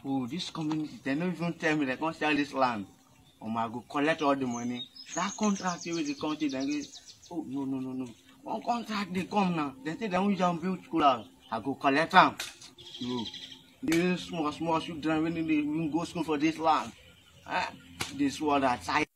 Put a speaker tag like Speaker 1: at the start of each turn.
Speaker 1: Oh, this community, they don't even tell me they can't sell this land. I go collect all the money. That contract with the country, then go, oh, no. One contract, they come now. They say they want to build school house. I go collect them. You, this small children, when they even go school for this land. This world outside.